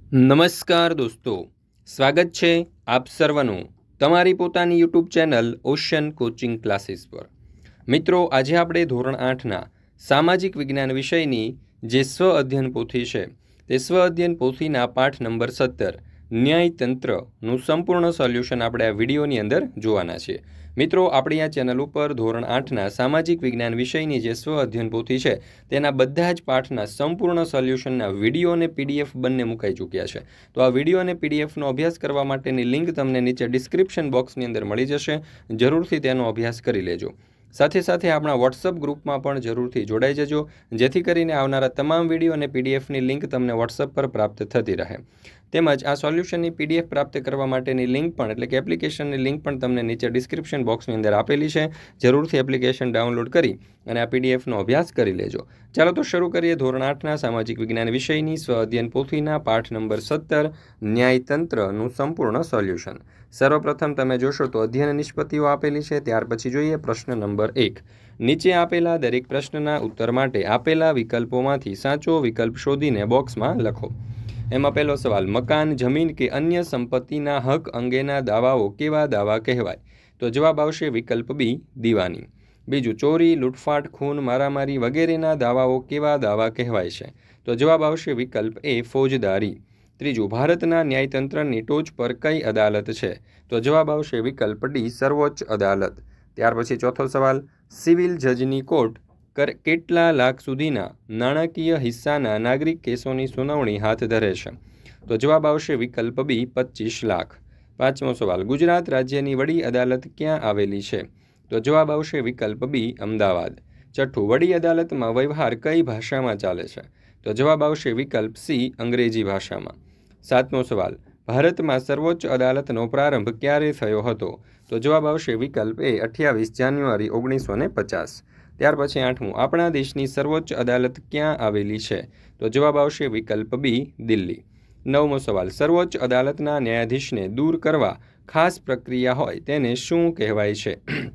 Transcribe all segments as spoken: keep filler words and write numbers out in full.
નમસ્કાર દોસ્તો, સ્વાગત છે આપ સર્વનું તમારી પોતાની YouTube channel Ocean coaching classes પર। મિત્રો, આજે આપણે ધોરણ આઠના સામાજિક વિજ્ઞાન વિષયની જે સ્વ અધ્યયન પોથી છે તે સ્વ અધ્યયન પોથીના પાઠ નંબર સત્તર ન્યાયતંત્રનું સંપૂર્ણ સોલ્યુશન આપણે આ વિડીયોની અંદર જોવાના છીએ। મિત્રો, આપણી આ ચેનલ ઉપર ધોરણ આઠના સામાજિક વિજ્ઞાન વિષયની જે સ્વ અધ્યયન પોથી છે તેના બધા જ પાઠના સંપૂર્ણ સોલ્યુશનના વિડીયો અને પીડીએફ બંને મુકાઈ ચૂક્યા છે। તો આ વિડીયો અને પીડીએફનો અભ્યાસ કરવા માટેની લિંક તમને નીચે ડિસ્ક્રિપ્શન બોક્સની અંદર મળી જશે। જરૂરથી તેનો અભ્યાસ કરી લેજો। સાથે સાથે આપણા વોટ્સઅપ ગ્રુપમાં પણ જરૂરથી જોડાઈ જજો, જેથી કરીને આવનારા તમામ વિડીયો અને પીડીએફની લિંક તમને વોટ્સઅપ પર પ્રાપ્ત થતી રહે। તેમજ આ સોલ્યુશનની પીડીએફ પ્રાપ્ત કરવા માટેની લિંક પણ એટલે કે એપ્લિકેશનની લિંક પણ તમને નીચે ડિસ્ક્રિપ્શન બોક્સની અંદર આપેલી છે। જરૂરથી એપ્લિકેશન ડાઉનલોડ કરી અને આ પીડીએફનો અભ્યાસ કરી લેજો। ચાલો તો શરૂ કરીએ ધોરણ આઠના સામાજિક વિજ્ઞાન વિષયની સ્વ અધ્યયન પોથીના પાઠ નંબર સત્તર ન્યાયતંત્રનું સંપૂર્ણ સોલ્યુશન। સર્વપ્રથમ તમે જોશો તો અધ્યયન નિષ્પત્તિઓ આપેલી છે। ત્યાર પછી જોઈએ પ્રશ્ન નંબર એક। નીચે આપેલા દરેક પ્રશ્નના ઉત્તર માટે આપેલા વિકલ્પોમાંથી સાચો વિકલ્પ શોધીને બોક્સમાં લખો। એમાં પહેલો સવાલ, મકાન, જમીન કે અન્ય સંપત્તિના હક અંગેના દાવાઓ કેવા દાવા કહેવાય? તો જવાબ આવશે વિકલ્પ બી, દીવાની। બીજું, ચોરી, લૂંટફાટ, ખૂન, મારામારી વગેરેના દાવાઓ કેવા દાવા કહેવાય છે? તો જવાબ આવશે વિકલ્પ એ, ફોજદારી। ત્રીજું, ભારતના ન્યાયતંત્રની ટોચ પર કઈ અદાલત છે? તો જવાબ આવશે વિકલ્પ ડી, સર્વોચ્ચ અદાલત। ત્યાર પછી ચોથો સવાલ, સિવિલ જજની કોર્ટ કેટલા લાખ સુધીના નાણાકીય હિસ્સાના નાગરિક કેસોની સુનાવણી હાથ ધરે છે? તો જવાબ આવશે વિકલ્પ બી, પચીસ લાખ। પાંચમો સવાલ, ગુજરાત રાજ્યની વડી અદાલત ક્યાં આવેલી છે? તો જવાબ આવશે વિકલ્પ બી, અમદાવાદ। છઠ્ઠું, વડી અદાલતમાં વ્યવહાર કઈ ભાષામાં ચાલે છે? તો જવાબ આવશે વિકલ્પ સી, અંગ્રેજી ભાષામાં। સાતમો સવાલ, ભારતમાં સર્વોચ્ચ અદાલતનો પ્રારંભ ક્યારે થયો હતો? તો જવાબ આવશે વિકલ્પ એ, અઠ્યાવીસ જાન્યુઆરી ઓગણીસો ને પચાસ। ત્યાર પછી આઠમું, આપણા દેશની સર્વોચ્ચ અદાલત ક્યાં આવેલી છે? તો જવાબ આવશે વિકલ્પ બી, દિલ્હી। નવમો સવાલ, સર્વોચ્ચ અદાલતના ન્યાયાધીશને દૂર કરવા ખાસ પ્રક્રિયા હોય તેને શું કહેવાય છે?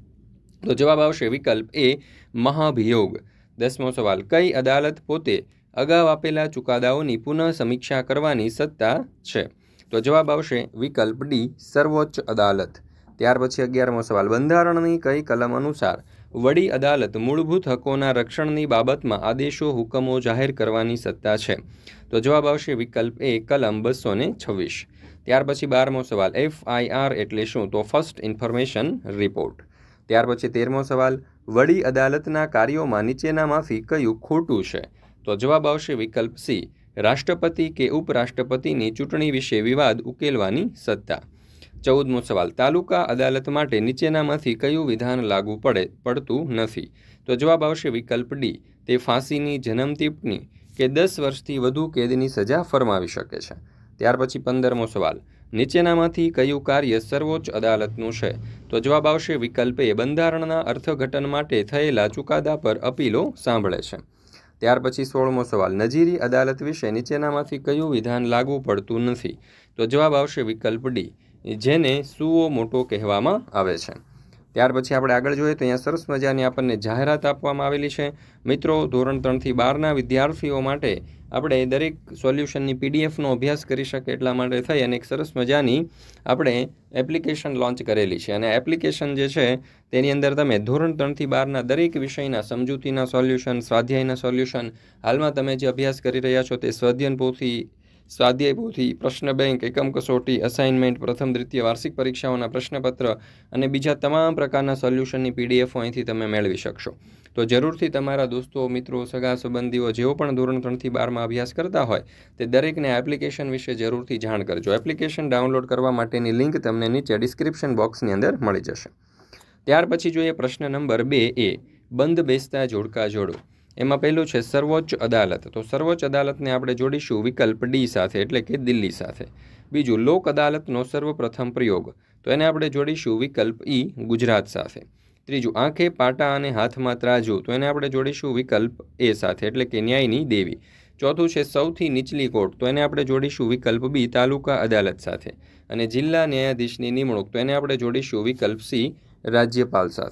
તો જવાબ આવશે વિકલ્પ એ, મહાભિયોગ। દસમો સવાલ, કઈ અદાલત પોતે અગાઉ આપેલા ચુકાદાઓની પુનઃ સમીક્ષા કરવાની સત્તા છે? તો જવાબ આવશે વિકલ્પ ડી, સર્વોચ્ચ અદાલત। ત્યાર પછી અગિયારમો સવાલ, બંધારણની કઈ કલમ અનુસાર વડી અદાલત મૂળભૂત હકોના રક્ષણની બાબતમાં આદેશો હુકમો જાહેર કરવાની સત્તા છે? તો જવાબ આવશે વિકલ્પ એ, કલમ બસો ને છવ્વીસ। ત્યાર પછી બારમો સવાલ, એફ આઈ આર એટલે શું? તો ફર્સ્ટ ઇન્ફોર્મેશન રિપોર્ટ। ત્યાર પછી તેરમો સવાલ, વડી અદાલતના કાર્યોમાં નીચેનામાંથી કયું ખોટું છે? તો જવાબ આવશે વિકલ્પ સી, રાષ્ટ્રપતિ કે ઉપરાષ્ટ્રપતિની ચૂંટણી વિશે વિવાદ ઉકેલવાની સત્તા। ચૌદમો સવાલ, તાલુકા અદાલત માટે નીચેનામાંથી કયું વિધાન લાગુ પડે પડતું નથી? તો જવાબ આવશે વિકલ્પ ડી, તે ફાંસીની, જન્મ ટિપ્પણી કે દસ વર્ષથી વધુ કેદની સજા ફરમાવી શકે છે। ત્યાર પછી પંદરમો સવાલ, નીચેનામાંથી કયું કાર્ય સર્વોચ્ચ અદાલતનું છે? તો જવાબ આવશે વિકલ્પ એ, બંધારણના અર્થઘટન માટે થયેલા ચુકાદા પર અપીલો સાંભળે છે। ત્યાર પછી સોળમો સવાલ, નજીરી અદાલત વિશે નીચેનામાંથી કયું વિધાન લાગુ પડતું નથી? તો જવાબ આવશે વિકલ્પ ડી, જેને સુઓ મોટો કહેવામાં આવે છે। ત્યાર પછી આપણે આગળ જોઈએ તો અહીંયા સરસ મજાની આપણને જાહેરાત આપવામાં આવેલી છે। મિત્રો, ધોરણ ત્રણથી બારના વિદ્યાર્થીઓ માટે આપણે દરેક સોલ્યુશનની પીડીએફનો અભ્યાસ કરી શકે એટલા માટે થઈ અને એક સરસ મજાની આપણે એપ્લિકેશન લોન્ચ કરેલી છે। અને એપ્લિકેશન જે છે તેની અંદર તમે ધોરણ ત્રણથી બારના દરેક વિષયના સમજૂતીના સોલ્યુશન, સ્વાધ્યાયના સોલ્યુશન, હાલમાં તમે જે અભ્યાસ કરી રહ્યા છો તે સ્વાધ્યાયન પોથી, સ્વાધ્યાય પોથી, પ્રશ્ન બેંક, એકમ કસોટી, અસાઇનમેન્ટ, પ્રથમ દ્વિતીય વાર્ષિક પરીક્ષાઓના પ્રશ્નપત્ર અને બીજા તમામ પ્રકારના સોલ્યુશનની પીડીએફો અહીંથી તમે મેળવી શકશો। તો જરૂરથી તમારા દોસ્તો, મિત્રો, સગા સંબંધીઓ જેઓ પણ ધોરણ ત્રણથી બારમાં અભ્યાસ કરતા હોય તે દરેકને એપ્લિકેશન વિશે જરૂરથી જાણ કરજો। એપ્લિકેશન ડાઉનલોડ કરવા માટેની લિંક તમને નીચે ડિસ્ક્રિપ્શન બોક્સની અંદર મળી જશે। ત્યાર પછી જોઈએ પ્રશ્ન નંબર બે એ, બંધ બેસતા જોડકા જોડો। એમાં પહેલું છે સર્વોચ્ચ અદાલત। તો સર્વોચ્ચ અદાલતને આપણે જોડીશું વિકલ્પ ડી સાથે એટલે કે દિલ્હી સાથે। બીજું, લોક અદાલતનો સર્વપ્રથમ પ્રયોગ, તો એને આપણે જોડીશું વિકલ્પ ઈ, ગુજરાત સાથે। ત્રીજું, આંખે પાટા અને હાથમાં ત્રાજુ, તો એને આપણે જોડીશું વિકલ્પ એ સાથે એટલે કે ન્યાયની દેવી। ચોથું છે સૌથી નીચલી કોર્ટ, તો એને આપણે જોડીશું વિકલ્પ બી, તાલુકા અદાલત સાથે। અને જિલ્લા ન્યાયાધીશની નિમણૂક, તો એને આપણે જોડીશું વિકલ્પ સી, રાજ્યપાલ સાથે।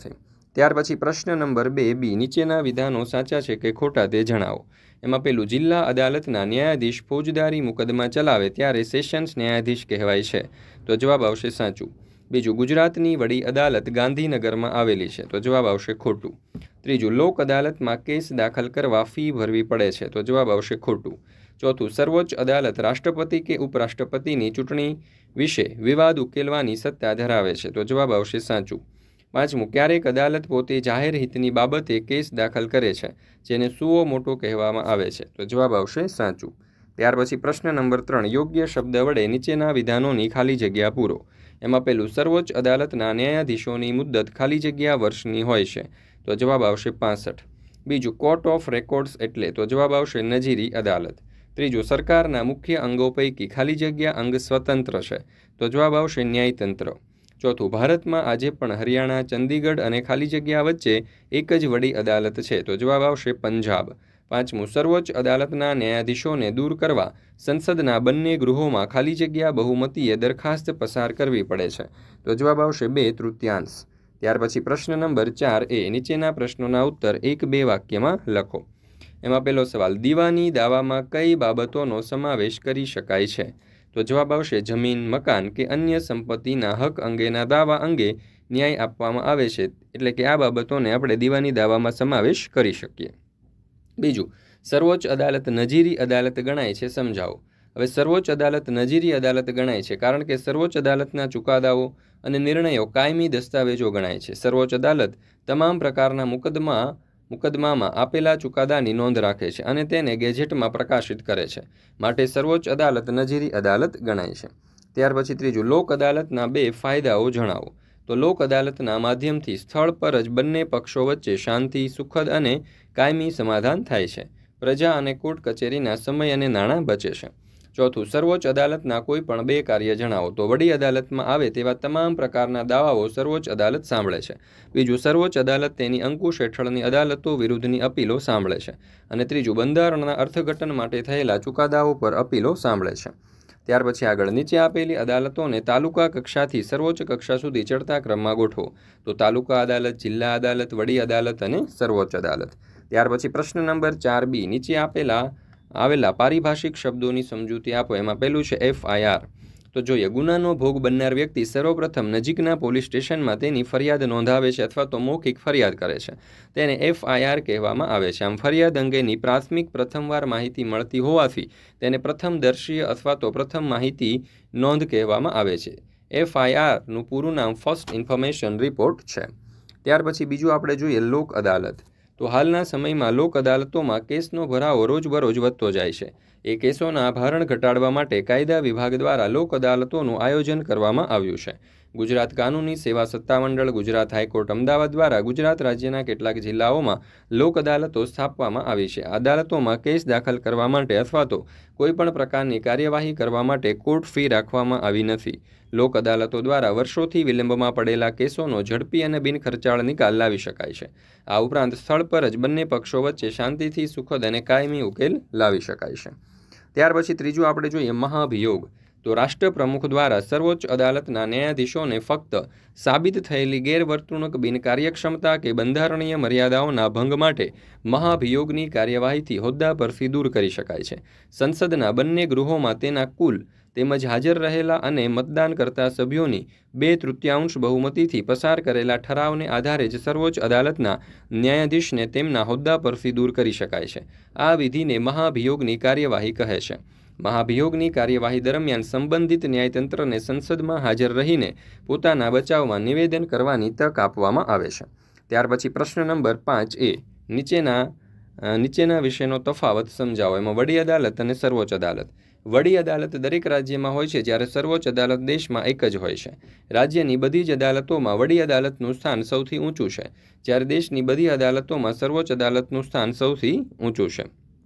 ત્યાર પછી પ્રશ્ન નંબર બે બી, નીચેના વિધાનો સાચા છે કે ખોટા તે જણાવો. એમાં પેલું, જિલ્લા અદાલતના ન્યાયાધીશ ફોજદારી મુકદ્દમા ચલાવે ત્યારે સેશન્સ ન્યાયાધીશ કહેવાય છે, તો જવાબ આવશે સાચું. બીજું, ગુજરાતની વડી અદાલત ગાંધીનગરમાં આવેલી છે, તો જવાબ આવશે ખોટું. ત્રીજું, લોક અદાલતમાં કેસ દાખલ કરવા ફી ભરવી પડે છે, તો જવાબ આવશે ખોટું. ચોથું, સર્વોચ્ચ અદાલત રાષ્ટ્રપતિ કે ઉપરાષ્ટ્રપતિની ચૂંટણી વિશે વિવાદ ઉકેલવાની સત્તા ધરાવે છે, તો જવાબ આવશે સાચું. પાંચમું, ક્યારેક અદાલત પોતે જાહેર હિતની બાબતે કેસ દાખલ કરે છે, જેને સુઓ મોટો કહેવામાં આવે છે, તો જવાબ આવશે સાચું. ત્યાર પછી પ્રશ્ન નંબર ત્રણ, યોગ્ય શબ્દ વડે નીચેના વિધાનોની ખાલી જગ્યા પૂરો. એમાં પેલું, સર્વોચ્ચ અદાલતના ન્યાયાધીશોની મુદ્દત ખાલી જગ્યા વર્ષની હોય છે, તો જવાબ આવશે પાસઠ. બીજું, કોર્ટ ઓફ રેકોર્ડ્સ એટલે, તો જવાબ આવશે નજીરી અદાલત. ત્રીજું, સરકારના મુખ્ય અંગો પૈકી ખાલી જગ્યા અંગ સ્વતંત્ર છે, તો જવાબ આવશે ન્યાયતંત્ર. ચોથું, ભારતમાં આજે પણ હરિયાણા, ચંદીગઢ અને ખાલી જગ્યા વચ્ચે એક જ વડી અદાલત છે, તો જવાબ આવશે પંજાબ. પાંચમું, સર્વોચ્ચ અદાલતના ન્યાયાધીશોને દૂર કરવા સંસદના બંને ગૃહોમાં ખાલી જગ્યા બહુમતીએ દરખાસ્ત પસાર કરવી પડે છે, તો જવાબ આવશે બે તૃતીયાંશ. ત્યાર પછી પ્રશ્ન નંબર ચાર એ, નીચેના પ્રશ્નોના ઉત્તર એક બે વાક્યમાં લખો. એમાં પહેલો સવાલ, દીવાની દાવામાં કઈ બાબતોનો સમાવેશ કરી શકાય છે, તો જવાબ આવશે જમીન, મકાન કે અન્ય સંપત્તિના હક અંગેના દાવા અંગે ન્યાય આપવામાં આવે છે, એટલે કે આ બાબતોને આપણે દીવાની દાવામાં સમાવેશ કરી શકીએ. બીજું, સર્વોચ્ચ અદાલત નજીરી અદાલત ગણાય છે, સમજાવો. હવે સર્વોચ્ચ અદાલત નજીરી અદાલત ગણાય છે કારણ કે સર્વોચ્ચ અદાલતના ચુકાદાઓ અને નિર્ણયો કાયમી દસ્તાવેજો ગણાય છે. સર્વોચ્ચ અદાલત તમામ પ્રકારના મુકદ્દમા મુકદ્દમામાં આપેલા ચુકાદાની નોંધ રાખે છે અને તેને ગેઝેટમાં પ્રકાશિત કરે છે, માટે સર્વોચ્ચ અદાલત નજીરી અદાલત ગણાય છે. ત્યાર પછી ત્રીજું, લોક અદાલતના બે ફાયદાઓ જણાવો. તો લોક અદાલતના માધ્યમથી સ્થળ પર જ બંને પક્ષો વચ્ચે શાંતિ, સુખદ અને કાયમી સમાધાન થાય છે. પ્રજા અને કોર્ટ કચેરીના સમય અને નાણાં બચે છે. ચોથું, સર્વોચ્ચ અદાલતના કોઈ પણ બે કાર્ય જણાવો. તો વડી અદાલતમાં આવે તેવા તમામ પ્રકારના દાવાઓ સર્વોચ્ચ અદાલત સાંભળે છે. બીજું, સર્વોચ્ચ અદાલત તેની અંકુશ હેઠળની અદાલતો વિરુદ્ધની અપીલો સાંભળે છે. અને ત્રીજું, બંધારણના અર્થઘટન માટે થયેલા ચુકાદાઓ પર અપીલો સાંભળે છે. ત્યાર પછી આગળ, નીચે આપેલી અદાલતોને તાલુકા કક્ષાથી સર્વોચ્ચ કક્ષા સુધી ચડતા ક્રમમાં ગોઠવો. તો તાલુકા અદાલત, જિલ્લા અદાલત, વડી અદાલત અને સર્વોચ્ચ અદાલત. ત્યાર પછી પ્રશ્ન નંબર ચાર બી, નીચે આપેલા આવેલા પારિભાષિક શબ્દોની સમજૂતી આપો. એમાં પહેલું છે એફ આઈ આર. તો જોઈએ, ગુનાનો ભોગ બનનાર વ્યક્તિ સર્વપ્રથમ નજીકના પોલીસ સ્ટેશનમાં તેની ફરિયાદ નોંધાવે છે અથવા તો મૌખિક ફરિયાદ કરે છે, તેને એફ આઈ આર કહેવામાં આવે છે. આમ ફરિયાદ અંગેની પ્રાથમિક પ્રથમવાર માહિતી મળતી હોવાથી તેને પ્રથમદર્શીય અથવા તો પ્રથમ માહિતી નોંધ કહેવામાં આવે છે. એફ આઈ આરનું પૂરું નામ ફર્સ્ટ ઇન્ફોર્મેશન રિપોર્ટ છે. ત્યાર પછી બીજું આપણે જોઈએ લોક અદાલત. તો હાલના સમયમાં લોક અદાલતોમાં કેસનો ભરાવો રોજબરોજ વધતો જાય છે. એ કેસોના ભારણ ઘટાડવા માટે કાયદા વિભાગ દ્વારા લોક અદાલતોનું આયોજન કરવામાં આવ્યું છે. ગુજરાત કાનૂની સેવા સત્તામંડળ, ગુજરાત હાઈકોર્ટ અમદાવાદ દ્વારા ગુજરાત રાજ્યના કેટલાક જિલ્લાઓમાં લોક અદાલતો સ્થાપવામાં આવી છે. અદાલતોમાં કેસ દાખલ કરવા માટે અથવા તો કોઈપણ પ્રકારની કાર્યવાહી કરવા માટે કોર્ટ ફી રાખવામાં આવી નથી. લોક અદાલતો દ્વારા વર્ષોથી વિલંબમાં પડેલા કેસોનો ઝડપી અને બિનખર્ચાળ નિકાલ લાવી શકાય છે. આ ઉપરાંત સ્થળ પર જ બંને પક્ષો વચ્ચે શાંતિથી સુખદ અને કાયમી ઉકેલ લાવી શકાય છે. ત્યાર પછી ત્રીજું આપણે જોઈએ મહાભિયોગ. તો રાષ્ટ્રપ્રમુખ દ્વારા સર્વોચ્ચ અદાલતના ન્યાયાધીશોને ફક્ત સાબિત થયેલી ગેરવર્તણૂક, બિનકાર્યક્ષમતા કે બંધારણીય મર્યાદાઓના ભંગ માટે મહાભિયોગની કાર્યવાહીથી હોદ્દા પરથી દૂર કરી શકાય છે. સંસદના બંને ગૃહોમાં તેના કુલ તેમજ હાજર રહેલા અને મતદાન કરતા સભ્યોની બે તૃતીયાંશ બહુમતીથી પસાર કરેલા ઠરાવને આધારે જ સર્વોચ્ચ અદાલતના ન્યાયાધીશને તેમના હોદ્દા પરથી દૂર કરી શકાય છે. આ વિધિને મહાભિયોગની કાર્યવાહી કહે છે. મહાભિયોગની કાર્યવાહી દરમિયાન સંબંધિત ન્યાયતંત્રને સંસદમાં હાજર રહીને પોતાના બચાવમાં નિવેદન કરવાની તક આપવામાં આવે છે. ત્યાર પછી પ્રશ્ન નંબર પાંચ એ, નીચેના નીચેના વિશેનો તફાવત સમજાવો. એમાં વડી અદાલત અને સર્વોચ્ચ અદાલત. વડી અદાલત દરેક રાજ્યમાં હોય છે, જ્યારે સર્વોચ્ચ અદાલત દેશમાં એક જ હોય છે. રાજ્યની બધી જ અદાલતોમાં વડી અદાલતનું સ્થાન સૌથી ઊંચું છે, જ્યારે દેશની બધી અદાલતોમાં સર્વોચ્ચ અદાલતનું સ્થાન સૌથી ઊંચું છે.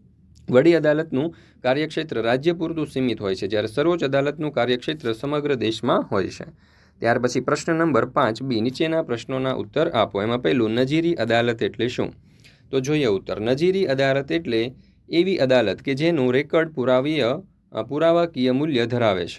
વડી અદાલતનું કાર્યક્ષેત્ર રાજ્ય પૂરતું સીમિત હોય છે, જ્યારે સર્વોચ્ચ અદાલતનું કાર્યક્ષેત્ર સમગ્ર દેશમાં હોય છે. ત્યાર પછી પ્રશ્ન નંબર પાંચ બી, નીચેના પ્રશ્નોના ઉત્તર આપો. એમાં પહેલું, નજીરી અદાલત એટલે શું? તો જોઈએ ઉત્તર. નજીરી અદાલત એટલે એવી અદાલત કે જેનું રેકર્ડ પુરાવીય પુરાવાકીય મૂલ્ય ધરાવે છે.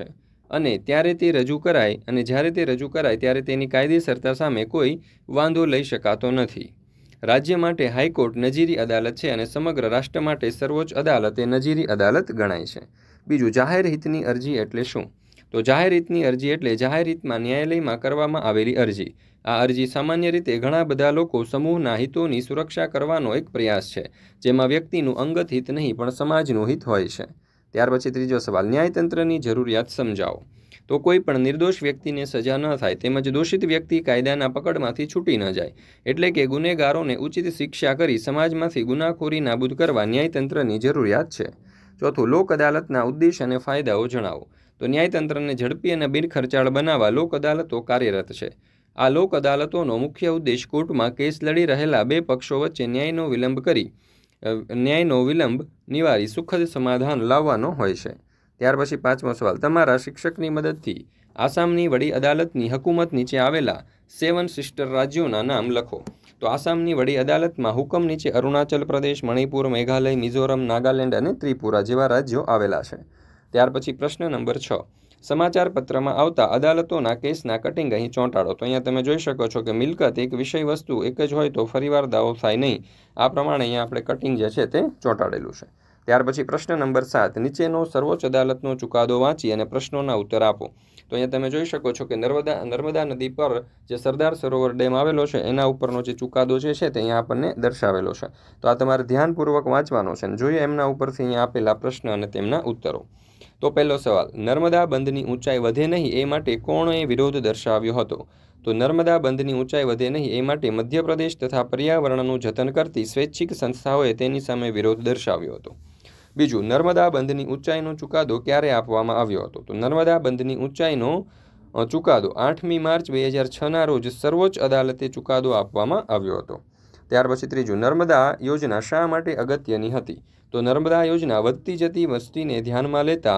અને ત્યારે તે રજૂ કરાય અને જ્યારે તે રજૂ કરાય ત્યારે તેની કાયદેસરતા સામે કોઈ વાંધો લઈ શકાતો નથી. રાજ્ય માટે હાઈકોર્ટ નજીરી અદાલત છે અને સમગ્ર રાષ્ટ્ર માટે સર્વોચ્ચ અદાલત એ નજીરી અદાલત ગણાય છે. બીજું, જાહેર હિતની અરજી એટલે શું? તો જાહેર હિતની અરજી એટલે જાહેર હિતમાં ન્યાયાલયમાં કરવામાં આવેલી અરજી. આ અરજી સામાન્ય રીતે ઘણા બધા લોકો સમૂહના હિતોની સુરક્ષા કરવાનો એક પ્રયાસ છે, જેમાં વ્યક્તિનું અંગત હિત નહીં પણ સમાજનું હિત હોય છે. ત્યાર પછી ત્રીજો સવાલ, ન્યાયતંત્રની જરૂરિયાત સમજાવો. તો કોઈ પણ નિર્દોષ વ્યક્તિને સજા ન થાય તેમજ દોષિત વ્યક્તિ કાયદાના પકડમાંથી છૂટી ન જાય, એટલે કે ગુનેગારોને ઉચિત શિક્ષા કરી સમાજમાંથી ગુનાખોરી નાબૂદ કરવા ન્યાયતંત્રની જરૂરિયાત છે. ચોથું, લોક અદાલતના ઉદ્દેશ અને ફાયદાઓ જણાવો. તો ન્યાયતંત્રને ઝડપી અને બિનખર્ચાળ બનાવવા લોક અદાલતો કાર્યરત છે. આ લોક અદાલતોનો મુખ્ય ઉદ્દેશ કોર્ટમાં કેસ લડી રહેલા બે પક્ષો વચ્ચે ન્યાયનો વિલંબ કરી ન્યાયનો વિલંબ નિવારી સુખદ સમાધાન લાવવાનો હોય છે. ત્યાર પછી પાંચમો સવાલ, તમારા શિક્ષકની મદદથી આસામની વડી અદાલતની હકુમત નીચે આવેલા સેવન સિસ્ટર રાજ્યોના નામ લખો. તો આસામની વડી અદાલતમાં હુકમ નીચે અરુણાચલ પ્રદેશ, મણિપુર, મેઘાલય, મિઝોરમ, નાગાલેન્ડ અને ત્રિપુરા જેવા રાજ્યો આવેલા છે. ત્યાર પછી પ્રશ્ન નંબર છ, સમાચાર પત્રમાં આવતા અદાલતોના કેસના કટિંગ અહીં ચોંટાડો. તો અહીંયા તમે જોઈ શકો છો કે મિલકત એક વિષય વસ્તુ એક જ હોય તો ફરીવાર દાવો થાય નહીં. આ પ્રમાણે અહીંયા આપણે કટિંગ જે છે તે ચોંટાડેલું છે. ત્યાર પછી પ્રશ્ન નંબર સાત, નીચેનો સર્વોચ્ચ અદાલતનો ચુકાદો વાંચી અને પ્રશ્નોના ઉત્તર આપો. તો અહીંયા તમે જોઈ શકો છો કે નર્મદા નર્મદા નદી પર જે સરદાર સરોવર ડેમ આવેલો છે એના ઉપરનો જે ચુકાદો જે છે તે અહીંયા આપણને દર્શાવેલો છે. તો આ તમારે ધ્યાનપૂર્વક વાંચવાનો છે અને જોઈએ એમના ઉપરથી અહીંયા આપેલા પ્રશ્ન અને તેમના ઉત્તરો. તો પહેલો સવાલ, નર્મદા બંધની ઊંચાઈ વધે નહીં એ માટે કોણે વિરોધ દર્શાવ્યો હતો? તો નર્મદા બંધની ઊંચાઈ વધે નહીં એ માટે મધ્યપ્રદેશ તથા પર્યાવરણનું જતન કરતી સ્વૈચ્છિક સંસ્થાઓએ તેની સામે વિરોધ દર્શાવ્યો હતો. બીજું, નર્મદા બંધની ઊંચાઈનો ચુકાદો ક્યારે આપવામાં આવ્યો હતો? તો નર્મદા બંધની ઊંચાઈનો ચુકાદો આઠમી માર્ચ બે હજાર છના રોજ સર્વોચ્ચ અદાલતે ચુકાદો આપવામાં આવ્યો હતો. ત્યાર પછી ત્રીજું, નર્મદા યોજના શા માટે અગત્યની હતી? તો નર્મદા યોજના વધતી જતી વસ્તીને ધ્યાનમાં લેતા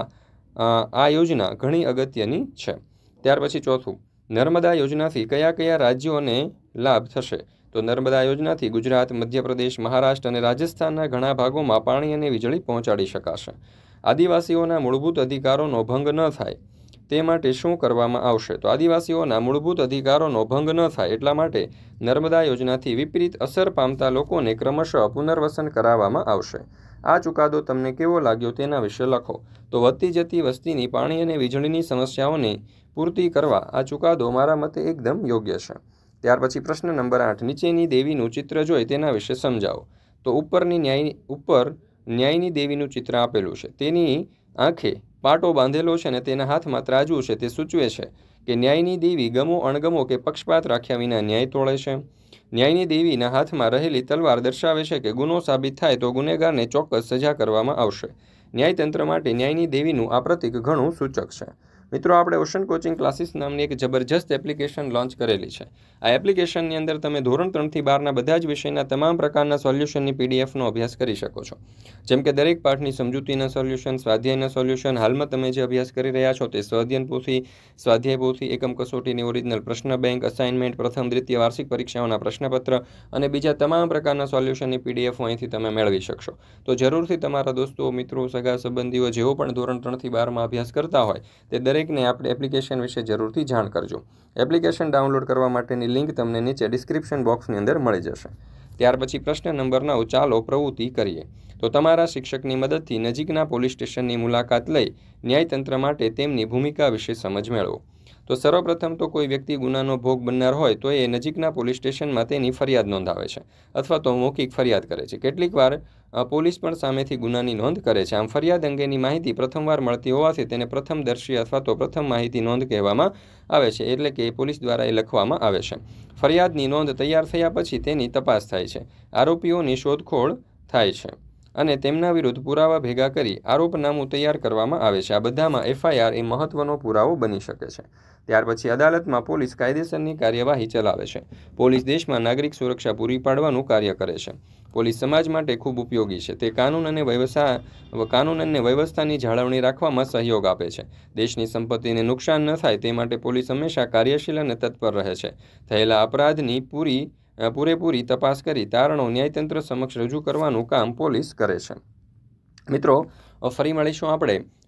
આ યોજના ઘણી અગત્યની છે. ત્યાર પછી ચોથું, નર્મદા યોજનાથી કયા કયા રાજ્યોને લાભ થશે? તો નર્મદા યોજનાથી ગુજરાત, મધ્યપ્રદેશ, મહારાષ્ટ્ર અને રાજસ્થાનના ઘણા ભાગોમાં પાણી અને વીજળી પહોંચાડી શકાશે. આદિવાસીઓના મૂળભૂત અધિકારોનો ભંગ ન થાય તે માટે શું કરવામાં આવશે? તો આદિવાસીઓના મૂળભૂત અધિકારોનો ભંગ ન થાય એટલા માટે નર્મદા યોજનાથી વિપરીત અસર પામતા લોકોને ક્રમશઃ પુનર્વસન કરાવવામાં આવશે. આ ચુકાદો તમને કેવો લાગ્યો તેના વિશે લખો. તો વધતી જતી વસ્તીની પાણી અને વીજળીની સમસ્યાઓને પૂર્તિ કરવા આ ચુકાદો મારા મતે એકદમ યોગ્ય છે. ત્યાર પછી પ્રશ્ન નંબર આઠ, નીચેની દેવીનું ચિત્ર જોઈ તેના વિશે સમજાવો. તો ઉપરની ન્યાય ઉપર ન્યાયની દેવીનું ચિત્ર આપેલું છે. તેની આંખે પાટો બાંધેલો છે અને તેના હાથમાં ત્રાજવું છે. તે સૂચવે છે કે ન્યાયની દેવી ગમો અણગમો કે પક્ષપાત રાખ્યા વિના ન્યાય તોળે છે. ન્યાયની દેવીના હાથમાં રહેલી તલવાર દર્શાવે છે કે ગુનો સાબિત થાય તો ગુનેગારને ચોક્કસ સજા કરવામાં આવશે. ન્યાયતંત્ર માટે ન્યાયની દેવીનું આ પ્રતીક ઘણું સૂચક છે. મિત્રો, આપણે ઓશન કોચિંગ ક્લાસીસ નામની એક જબરજસ્ત એપ્લિકેશન લોન્ચ કરેલી છે. આ એપ્લિકેશનની અંદર તમે ધોરણ ત્રણથી બારના બધા જ વિષયના તમામ પ્રકારના સોલ્યુશનની પીડીએફનો અભ્યાસ કરી શકો છો. જેમ કે દરેક પાઠની સમજૂતીના સોલ્યુશન, સ્વાધ્યાયના સોલ્યુશન, હાલમાં તમે જે અભ્યાસ કરી રહ્યા છો તે સ્વાધ્યાયન પોથી, સ્વાધ્યાય પોથી, એકમ કસોટીની ઓરિજિનલ પ્રશ્ન બેંક, અસાઇનમેન્ટ, પ્રથમ દ્વિતીય વાર્ષિક પરીક્ષાઓના પ્રશ્નપત્ર અને બીજા તમામ પ્રકારના સોલ્યુશનની પીડીએફ અહીંથી તમે મેળવી શકશો. તો જરૂરથી તમારા દોસ્તો, મિત્રો, સગા સંબંધીઓ જેઓ પણ ધોરણ ત્રણથી બારમાં અભ્યાસ કરતા હોય તે દરેકને આપણે એપ્લિકેશન વિશે જરૂરથી જાણ કરજો. એપ્લિકેશન ડાઉનલોડ કરવા માટેની લિંક તમને નીચે ડિસ્ક્રિપ્શન બોક્સની અંદર મળી જશે. ત્યાર પછી પ્રશ્ન નંબર નવ, ચાલો પ્રવૃત્તિ કરીએ. તો તમારા શિક્ષકની મદદથી નજીકના પોલીસ સ્ટેશનની મુલાકાત લઈ ન્યાયતંત્ર માટે તેમની ભૂમિકા વિશે સમજ મેળવો. તો સર્વપ્રથમ તો કોઈ વ્યક્તિ ગુનાનો ભોગ બનનાર હોય તો એ નજીકના પોલીસ સ્ટેશનમાં તેની ફરિયાદ નોંધાવે છે અથવા તો મૌખિક ફરિયાદ કરે છે. કેટલીક વાર પોલીસ પણ સામેથી ગુનાની નોંધ કરે છે. આમ ફરિયાદ અંગેની માહિતી પ્રથમવાર મળતી હોવાથી તેને પ્રથમદર્શી અથવા તો પ્રથમ માહિતી નોંધ કહેવામાં આવે છે, એટલે કે પોલીસ દ્વારા એ લખવામાં આવે છે. ફરિયાદની નોંધ તૈયાર થયા પછી તેની તપાસ થાય છે, આરોપીઓની શોધખોળ થાય છે અને તેમના વિરુદ્ધ પુરાવા ભેગા કરી આરોપનામું તૈયાર કરવામાં આવે છે. આ બધામાં એફઆઈઆર એ મહત્વનો પુરાવો બની શકે છે. ત્યાર પછી અદાલતમાં પોલીસ કાયદેસરની કાર્યવાહી ચલાવે છે. પોલીસ દેશમાં નાગરિક સુરક્ષા પૂરી પાડવાનું કાર્ય કરે છે. પોલીસ સમાજ માટે ખૂબ ઉપયોગી છે. તે કાનૂન અને વ્યવસ્થા કાનૂન અને વ્યવસ્થાની જાળવણી રાખવામાં સહયોગ આપે છે. દેશની સંપત્તિને નુકસાન ન થાય તે માટે પોલીસ હંમેશા કાર્યશીલ અને તત્પર રહે છે. થયેલા અપરાધની પૂરી પૂરેપૂરી તપાસ કરી તારણો ન્યાયતંત્ર સમક્ષ રજૂ કરવાનું કામ પોલીસ કરે છે. મિત્રો, ફરી મળીશું આપણે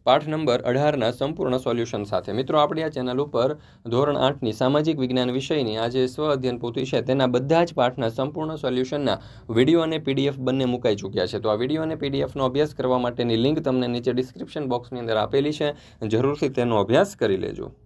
પાઠ નંબર અઢારના સંપૂર્ણ સોલ્યુશન સાથે. મિત્રો, આપણી આ ચેનલ ઉપર ધોરણ આઠની સામાજિક વિજ્ઞાન વિષયની આ જે સ્વ અધ્યયન પોથી છે તેના બધા જ પાઠના સંપૂર્ણ સોલ્યુશનના વિડીયો અને પીડીએફ બંને મુકાઈ ચૂક્યા છે. તો આ વિડીયો અને પીડીએફનો અભ્યાસ કરવા માટેની લિંક તમને નીચે ડિસ્ક્રિપ્શન બોક્સની અંદર આપેલી છે. જરૂરથી તેનો અભ્યાસ કરી લેજો.